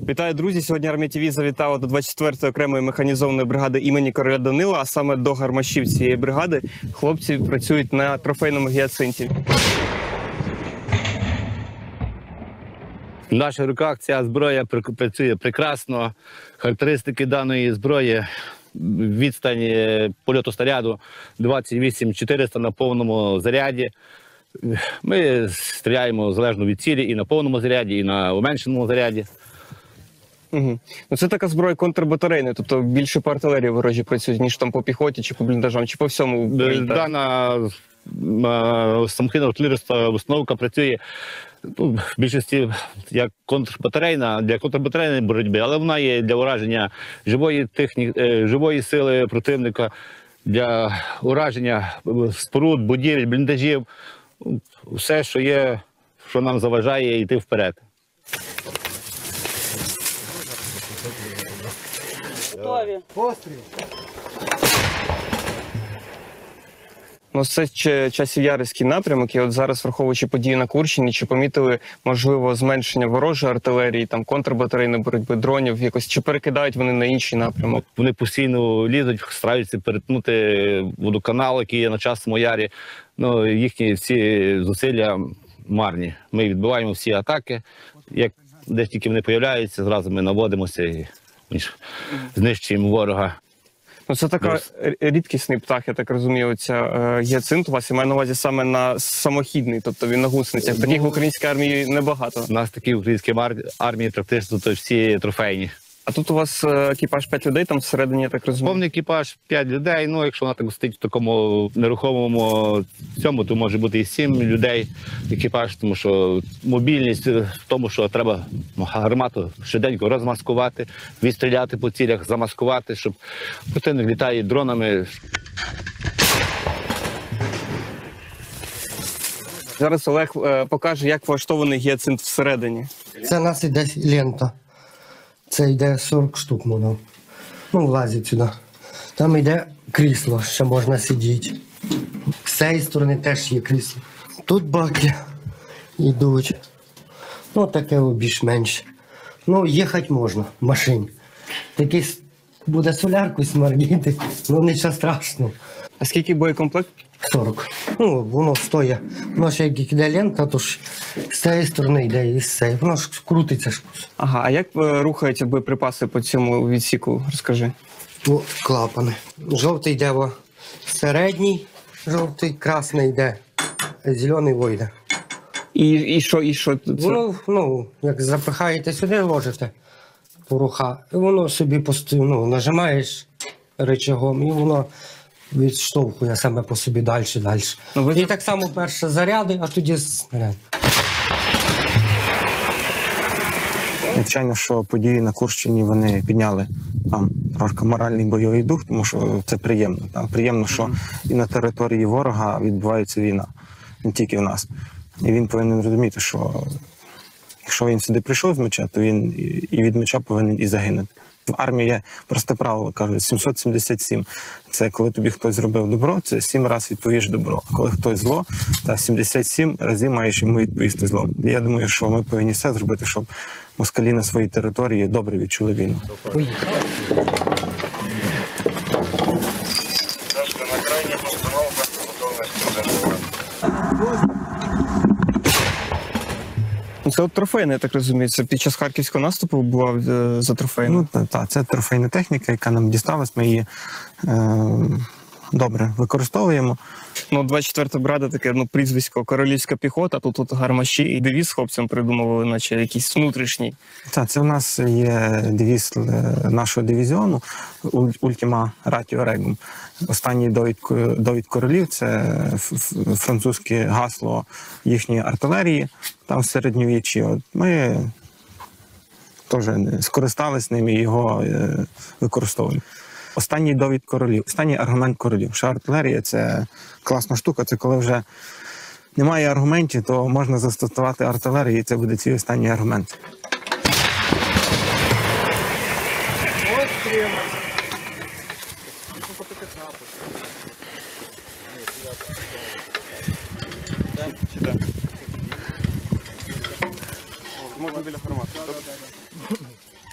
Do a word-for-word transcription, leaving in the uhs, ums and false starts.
Вітаю, друзі! Сьогодні Армія ТВ завітала до двадцять четвертої окремої механізованої бригади імені Короля Данила, а саме до гармашів цієї бригади. Хлопці працюють на трофейному гіацинті. В наших руках ця зброя працює прекрасно. Характеристики даної зброї: відстань польоту снаряду двадцять вісім чотириста на повному заряді. Ми стріляємо залежно від цілі і на повному заряді, і на уменшеному заряді. Угу. Ну, це така зброя контрбатарейна, тобто більше по артилерії ворожі працюють, ніж там по піхоті, чи по бліндажам, чи по всьому. Дана самохідна артилерійська установка працює ну, в більшості як контрбатарейна, для контрбатарейної боротьби, але вона є для ураження живої, техніки, живої сили противника, для ураження споруд, будівель, бліндажів, все, що є, що нам заважає йти вперед. Готові. Постріл. Ну, це Часів-Ярський напрямок, і от зараз, враховуючи події на Курщині, чи помітили, можливо, зменшення ворожої артилерії, там, контрбатарейної боротьби, дронів, якось, чи перекидають вони на інший напрямок? Вони постійно лізуть, стараються перетнути водоканал, який є на Часному Ярі. Ну, їхні всі зусилля марні. Ми відбиваємо всі атаки. Як десь тільки вони з'являються, зразу ми наводимося і знищуємо ворога. Ну, це така рідкісний птах, я так розумію, оця е, гіацинт у вас, я маю на увазі саме на самохідний, тобто він на гусеницях. Таких ну, в українській армії небагато. У нас такі в українській армії практично то всі трофейні. А тут у вас екіпаж п'ять людей, там всередині, я так розумію? Повний екіпаж п'ять людей, ну якщо вона так стоїть в такому нерухомому цьому, то може бути і сім людей екіпаж, тому що мобільність в тому, що треба гармату швиденько розмаскувати, відстріляти по цілях, замаскувати, щоб противник літає дронами. Зараз Олег покаже, як влаштований гіацинт всередині. Це у нас іде лента. Це йде сорок штук, воно. Ну, влазить сюди. Там йде крісло, ще можна сидіти. З цієї сторони теж є крісло. Тут баки йдуть. Ну, таке більш-менш. Ну, їхати можна в машині. Такий буде солярку смердіти, ну нічого страшного. А скільки боєкомплект? сорок. Ну, воно стоїть. Воно ще як іде лента, то ж з цієї сторони йде і з цієї. Воно ж крутиться. Ага, а як рухаються боєприпаси по цьому відсіку, розкажи? Ну, клапани. Жовтий йде во середній, жовтий, красний йде, зелений вийде. І, і що, і що? Це? Воно, ну, як запихаєте сюди, ложите поруха, і воно собі постійно, ну, нажимаєш рычагом, і воно відштовхує себе по собі далі, далі. Ну, ви... І так само перше заряди, а тоді снаряд. Звичайно, що події на Курщині, вони підняли там трошки моральний бойовий дух, тому що це приємно. Там приємно, що і на території ворога відбувається війна, не тільки в нас. І він повинен розуміти, що якщо він сюди прийшов з меча, то він і від меча повинен і загинути. В армії є просте правило, кажуть, сімсот сімдесят сім. Це коли тобі хтось зробив добро, це сім разів відповіш добро. А коли хтось зло, то сімдесят сім разів маєш йому відповісти зло. І я думаю, що ми повинні все зробити, щоб москалі на своїй території добре відчули війну. Це от трофейна, я так розумію. Це під час харківського наступу була е, за трофейна? Ну, так, це трофейна техніка, яка нам дісталась, ми її е, добре використовуємо. Ну, двадцять четверта бригада таке, ну, прізвисько королівська піхота, тут тут гармаші і девіз з хлопцям придумували, наче якийсь внутрішній. Так, це в нас є девіз нашого дивізіону «Ultima ratio regum». Останній довід, довід королів – це французьке гасло їхньої артилерії, там в середньовіччі. От ми теж скористались ним і його використовуємо. Останній довід королів, останній аргумент королів. Що артилерія – це класна штука, це коли вже немає аргументів, то можна застосувати артилерію, і це буде твій останній аргумент. Можна біля формату.